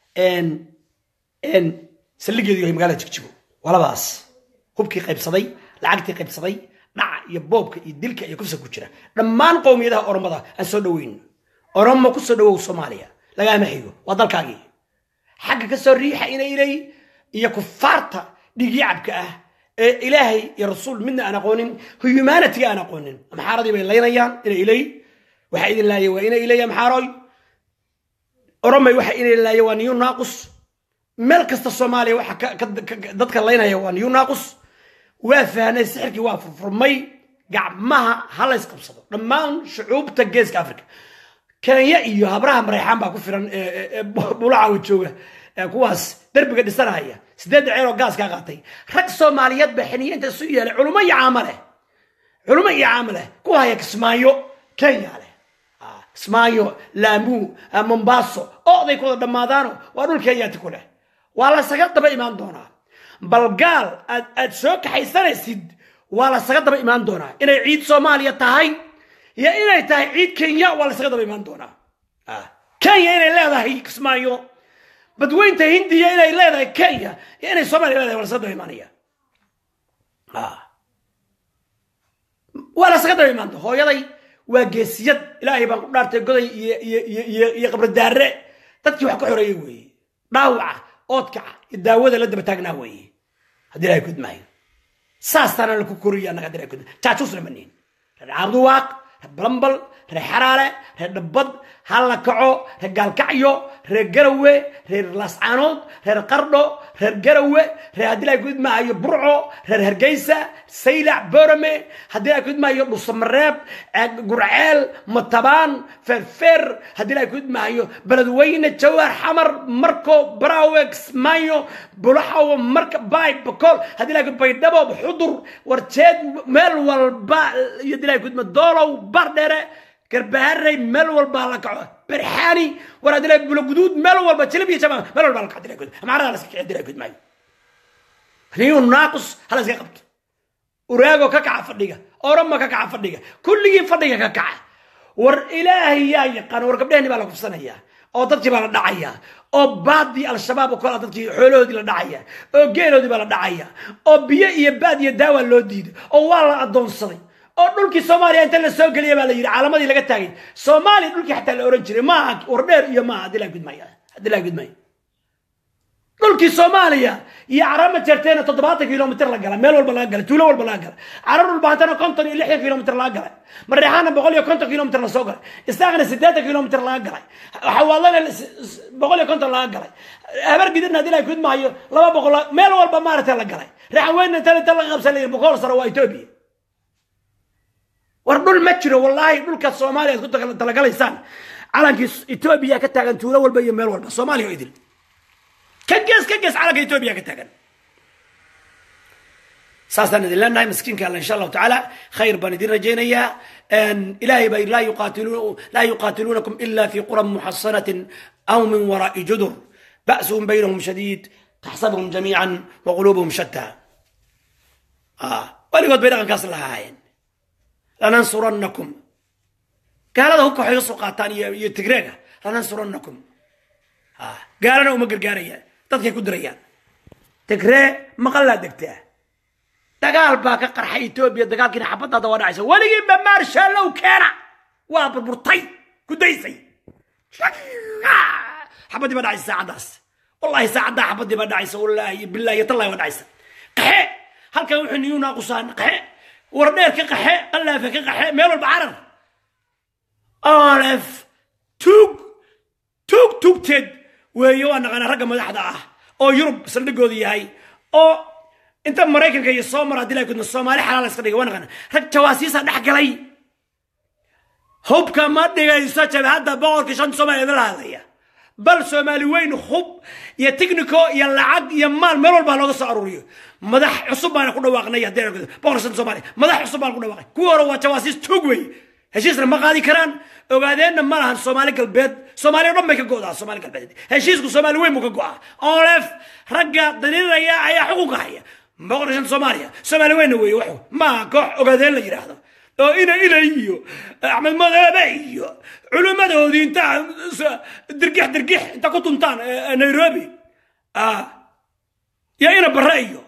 saligeedu yahay magaalada Jigjigo walabaas hubkii qaybsaday lacagtii qaybsaday dhac iyo boobka iyo dilka iyo kufsa ku jira dhammaan qowmiyadaha oromada aan soo dhaweyn oromo ku soo dhawow Soomaaliya laga amaxiyo waa dalkaagii xagga ka soo riixa inay iyo kufaarta dhigicabka ah ee Ilaahay iyo Rasuul midna aan aqoonin humanity aan aqoonin amxaaradii bay leeynayaan inay waxa idin laayay waa inay ilay amxaaroy oromay waxa inay laayay waa niyo naaqus meel kasta Soomaaliya waxa dadka leeynaya waa niyo naaqus waa faanay sixirkii waa furmay gacmaha hal isqabsado dhammaan shucuubta geeska Afrika Kenya iyo habraha Mareyxaan baa ku firan bulaca wajooga kuwaas darbiga dhisanaya 8 ceero gaas ka qaatay rag Soomaaliyeed ba xiniyeenta soo yeelay culimo iyo caamale ku haya Kismaayo Kenya leh Kismaayo Lamu Mombasa oo day ku dhamaadaan waa dhulka Kenya ku leh waa la saga daba imaan doona balgaal aad soo kaxaysanaysid waa la saga daba imaan doona inay ciid Soomaaliya tahay يا إني تعيد كينيا ولا سقط بيمان دونا كينيا إني لا ذا هي كسمايو بدوين تهندي يا إني لا ذا كينيا يا إني سومالي لا ذا ولا سقط بيمانية ولا سقط بيمان هو يلاي وجسيد لا يبان قدرت يقول يقبل الدارة تدكي وحكي حريوي ضاوعة أوتكع الداود اللي بتاعنا وي هذي لا يكون معي ساستنا الكوكوريا أنا قادر يكون تعطوس لمنين عبد الواق بلمبل حرارة دبض هلا كعو قال كعيو رجروه رلاسعنود رقردو رجروه هدي يقول ما يبرعو هرجيسة سيلع برمي هدي يقول ما يرقص مراب قرعال مطبان فرفر هدي يقول ما بلدوين الجوار حمر مركو براوكس مايو بلحو مركب باي بكل هدي يقول بيدبو بحضر ورتشاد مال والبا يدي يقول ما دولو بردره كربهري مال والبالك برحاني ورا دلك بالجدود مال والبتشلبي يا جماعه مال والبالك عدل يقول ما عرف ناس عدل يقول معي هنيو ناقص هلا زي قبط وراغو ككع فديغا اورما ككع فديغا كلغي فديغا ككع ور الهي يا يقان ور قبدهني بالك فسنيا oo dadkii baa la dhacaya oo baadii al-shabaab oo kala dadkii xooloodii la dhacaya oo geeloodii baa la dhacaya oo biyo iyo baad iyo daawa loo diiday oo waa la adoonsaday oo dhulkii Soomaaliya inta la soo galiyay baa la yiri calamadii laga taagay Soomaaliya dhulkii xataa la oran jiray ma wardheer iyo ma hadii la gudmaya dhulkii Soomaaliya iyo carama jarteena 70 kilomitir la gala meel walba laga gala tuulo walba laga gala carar walba hadana 56 kilomitir laga gala Mareyxaana 150 kilomitir la soo galay istaagna 80 kilomitir laga galay xawaalana 150 laga galay habar gidina hadii la gudmaayo 200 meel walba maarta la galay raxan weyn inta la qabsanay boqol sano waa Itoobiya wardul ma jiro wallahi dhulka Soomaaliya ku talagalaysan calankii Itoobiya ka taagan tuulo walba iyo meel walba Soomaaliya idil كجس على إثيوبيا كتاعن ساسنا دلنا مسكين كان إن شاء الله تعالى خير بندير رجينا أن إلهي بي لا يقاتلونكم إلا في قرى محصنة أو من وراء جدر بأسهم بينهم شديد تحسبهم جميعا وقلوبهم شتى ولقد بينهم كسر هاين لننصرنكم قال هذا هو كحيص قاتان يتجرجه لننصرنكم قالنا وما قرقارية تذكر كدريان تكره مقلا دكتة dagaal baa ka qarxay Ethiopia dagaalkina xabadda waa dhacaysa waligii ba maarshallow keena waa burburtay ku daysay xabadii ba dhacaysa saacadaas wallahi saacada xabadii ba dhacaysa wallahi billahi tallahi waa dhacaysa qaxe halkan wuxuu niyuu naaqusaan qaxe war dheer ka qaxe qallaafa ka qaxe meel walba carar alef tugteed weeye waa naqana ragga madaxda ah oo Yurub saldhigooda yahay oo inta Mareykanka iyo Soomaaliya hadii ay ku Soomaali xalaal iska dhigay waa naqana rag jawaasiisa dhax galay hubka ma dhigayso jabhadda boqolka shan Soomaaliya la hadlaya bal Soomaali weyn hub iyo technico iyo lacag iyo maal meel walba looga soo aruuriyo madax cusub baan ku dhawaaqnay hadii boqolka shan Soomaaliya madax cusub baan ku dhawaaqay kuwa hore waa jawaasiis tug weey heshiisna ma qaadi karaan ogaadeenna ma lahan Soomaali galbeed Soomaaliya dhan bay ka go'daa Soomaali galbeed heshiisku Soomaali weyn mu ka go'aa olef ragga daliilaya ayaa xuquuq haya boqorkan Soomaaliya Soomaali weyn weey wuxuu ma koox ogaadeen la yiraahdo oo ina ilayo Ahmed Madhabe iyo culummadoodii inta dirgix inta ku tuntaan Nairobi ya ina barayo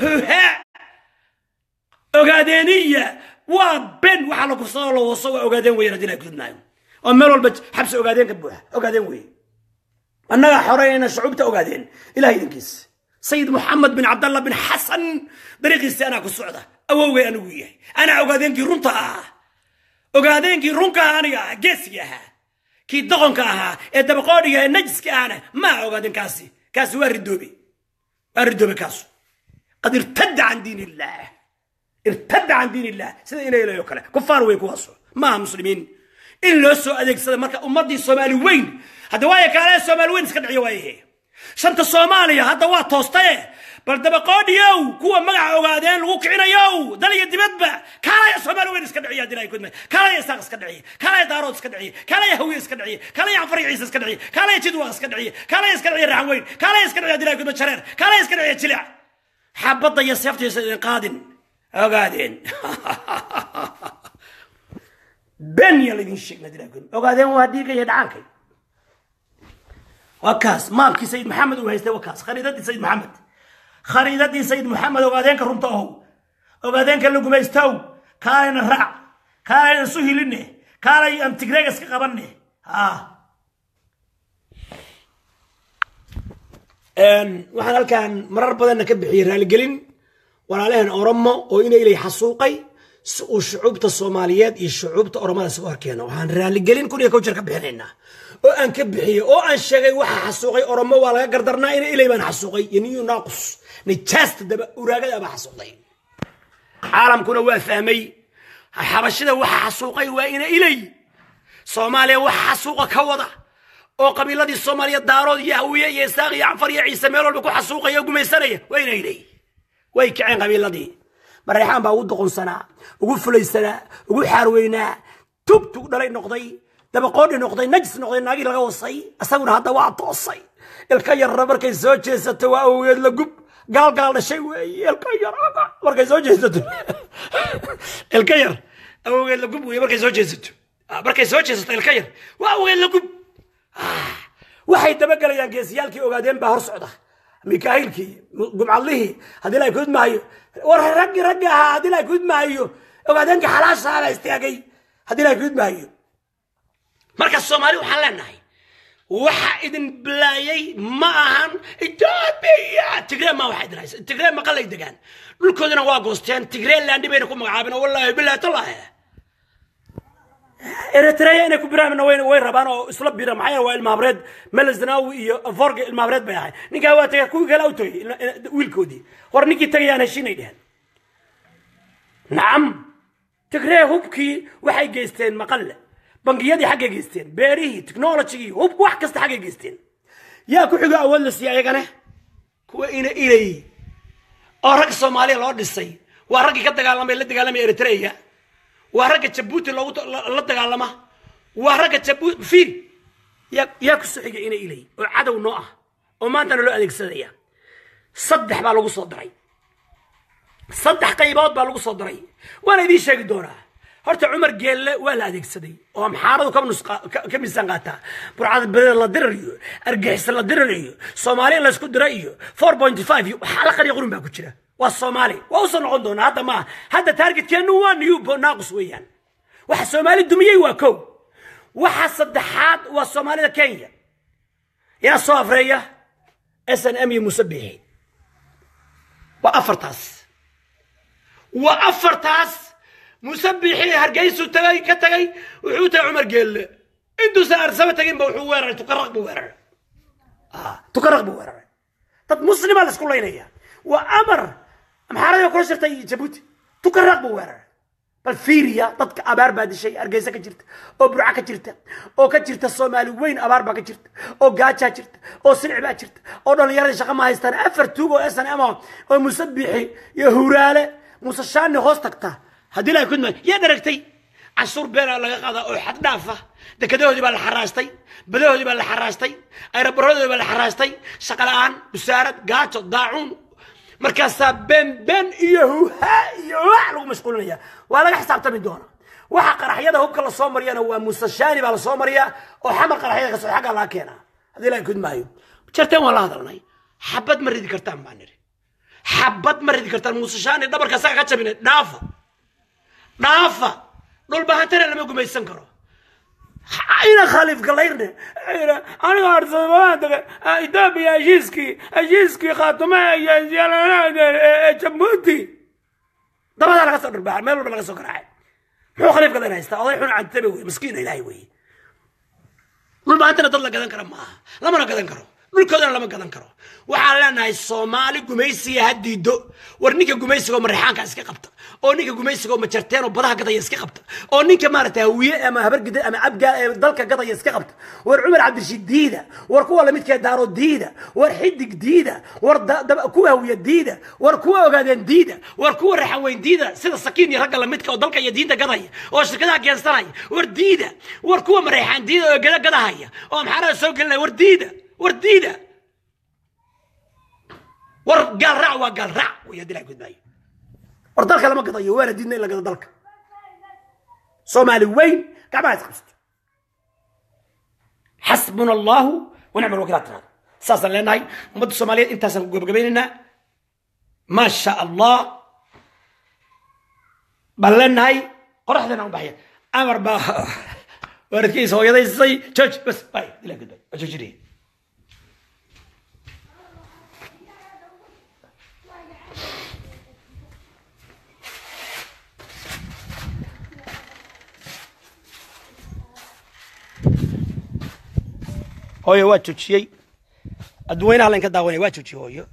ogaadeniya waa ben waxa la kufsado loo wasoo ogaadeen weeyna dilay gudnaayo oo meel walba xabsi ogaadeen ka buuxa ogaadeen weey annaga xoreeyna shucubta ogaadeen ilaahay idinkiis sayid Muhammad bin Abdullah bin Hassan dariiqiisa ana ku socda awowgay anigu yahay ana ogaadeenkii runta ah ogaadeenkii runka aniga geesiyaha ki doqonka aha ee dabaqoodiga ee najiska ana ma ogaadeenkaasi kaasi waa ridoobe kaas qad irtada an diinillah ارتد عن دين الله سيدا إنا إلا يوكلا كفار ويكواسو ما مسلمين إن لو سو أديك سيدا مركا أمضي الصومالي وين هذا وايا كالا الصومالي وين سكد عيوايه شانت الصوماليا هذا وا توستيه بردبا قوديو كوا مقع اوغادين وكعنا يو دلي يدبدبا كالا يا الصومالي وين سكد عيا دينا يكون كالا يا ساق سكد عيا كالا يا دارود سكد عيا كالا يا هوي سكد عيا كالا يا عفري عيسى سكد عيا كالا يا جدوا سكد عيا كالا يا سكد عيا رحوين كالا يا سكد عيا دينا يكون شرير كالا يا سكد عيا جلع حبض يا سيفتي قادن ogaadeen ben yalidin sheegna diraagun ogaadeen waa diiga iyo dhacaankay wakaas maamkii sayid maxamed uu haystay wakaas khariidadii sayid maxamed ogaadeenka runta oo ogaadeenka lagu maystaw kaalena raac kaalena suhiline kaalay am tigreegas ka qabanne waxaan halkaan marar badan ka bixiyay raali gelin walaalehen Oromo oo inay ilay xasuuqay oo shucubta Soomaaliyeed iyo shucubta Oromada soo horkeena waxaan raali gelin kun iyo ka jir ka bixinayna oo aan ka bixiyay oo aan sheegay waxa xasuuqay Oromo waa laga gardarnaa inay ilay baan xasuuqay yaniyo naaqus nijaasta daba uraagada ba xasuuqay caalamkuna waa fahmay xabashida waxa xasuuqay waa inay ilay Soomaaliya waxa xasuuqa ka wada oo qabiiladii Soomaaliyeed daarood iyo hawiye iyo saaq iyo Anfar iyo Ciise meel walba ku xasuuqay oo gumaysanaya waa inay ilay way kaceen qabiiladii marayxaan baa ugu doqonsanaa ugu fulaysanaa ugu xaarweynaa tug dhalay noqday dabaqoodhi noqday najis noqday naagi laga wasay asaguna hadda waa toosay ilka yar markay soo jeesato waa awgeed la gub gaal dhashay weeye ilka yar markay soo jeesato ilka yar awgeed la gub weeye markay soo jeesato ilka yar waa awgeed la gub waxay dabagalayaan geesiyaalkii ogaadeen baa hor socda ميكائيلكي جمعليه هذي لا يكون معي ورجع هذي لا يكون معي وبعدين كحلاش على استياجي هذي لا يكون معي مركز الصومالي وحلنا واحد بلاي معهن إثيوبيا تقرأ ما واحد رئيس تقرأ ما قال يدقان الكودنا واقوستين تقرأ اللي عندي بينكم معابنا والله بالله طلع إريتريا إنك برا من وين ربانو إسلام بيرا معايا والمعبرد ملزناوي فرق المعبرد بياعي نيجا واتي كوي كلاوتوي ويلكودي ورنيكي تجي أنا شيء نيدهن نعم تقرأ هوبكي وحي جيستين مقلة بنقيادي حاجة جيستين بيري تكنولوجي هوب واحد كست حاجة جيستين يا كل أول السياق كنا كوينا إلي أرق الصومالي الأرض السي وأرق كده قال اللي تقال إريتريا وهرجة جبوت الله تقالما وهرجة جبوت فين يا كسحيجة إنا إلي وعدو نوعه وما أنت نلو أديك سديا صدح بالغو صدري صدح قيبات بالغو صدري وأنا دي شيء دورة هرت عمر قال ولا أديك سدي ومحارض كم سنقاتا برعاد بدل الله دريو أرجع سلا دريو صومالي لا سكود دريو 4.5 حلقة يقولون بأكو كذا والصومالي وأوصل عندهم هذا ما هذا تارجت كأنه نيوب ناقص ويان واحد صومالي دمية وكو واحد صدحات والصومالي كينيا يا صافرية SNM مسبحين وأفرتاس مسبحي هرجيسو تجي كتجي وحوت عمر قال إندو سنة سبتين بوحوار تقرق بوار تقرق بوار طب مسلم على سكول لينيا وأمر محارة يقول شرطي جبوتي تقرق بوار بالفيريا طب أبار بعد شيء هرجيسة كجرت أو برعة كجرت أو كجرت الصومالي وين أبار بعد كجرت أو جاتشا كجرت أو سلع بعد كجرت أو دنيا شقة ما يستان أفرتوبو أصلا أما أو مسبحي يهوراله مسشان هوستكتا هدي لا يكون يا دركتي عصور بينا لقى قضاء أو حد نافة دكتوه دي بالحراستي بدوه دي بالحراستي أيربرود دي بالحراستي شقلان بسارد قاتو ضاعون مركزها بين يهوها لو مسؤولية ولا حساب تبي دونا وحق رحيده هو كل صومريا هو مستشاني بالصومريا وحمر قرحيده كسر حق الله كينا هدي لا يكون معي شرتين والله هذا حبت مريد كرتان ما نري حبت مريد كرتان مستشاني دبر كسر كتشبين نافة دول بهاتنا لما يقوم يسنكروا أين خالف قليرنا أنا أعرف ما أدري إدابي أجيسكي خاتمة يا جموتي ده ما أنا قصر البحر ما يقول بلغ سكر عاد مو خالف قليرنا يستوى يحون عن تبوي مسكين إلهي وي دول بهاتنا ضل قدن كرم معها لما أنا قدن كرو دول كذا لما قدن كرو وحالنا الصومالي قميسي هدي دو ورنيك قميسي قوم الريحان كاسكي قبطة أو نيك قميسي قوم متشرتين وبضاها قضا يسكي قبطة أو نيك مارته هوية أما هبر قد أما أبقى ضلك قضا يسكي قبطة ورعمر عبد الرشيد ديدة وركوه لميت كدارو ديدة ورحيد جديدة وركوه هوية ديدة وركوه قادين ديدة وركوه رحوين ديدة سيد السكين يرجع لميت وضلك يديدة قضايا وشركتها جنسراي ورديدة وركوه مريحان ديدة قضا هي ومحرر سوق لنا ورديدة قال رع وقال رع ويدي لك قداي وردالك لما قضيه وين دينا إلا قضالك صومالي وين كما يتخبصت حسبنا الله ونعم الوكيل اساسا لان هاي مد الصوماليه انت قبيلنا ما شاء الله بلن هاي قرحنا وبحيا امر با وردكيس هو يدي زي جوج بس باي لا قداي اجوجري هوي واتشي أدوين على إنك داوني واتشي هوي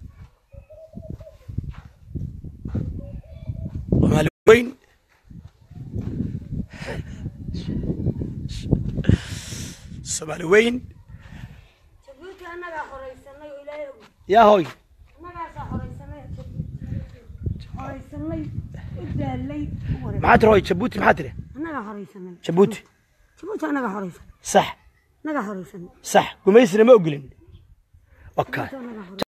وين سمالي وين يا هوي ما تروي شبوتي ما تري شبوتي أنا حريص صح نجا حريص صح قميصنا ما أقولن أوكي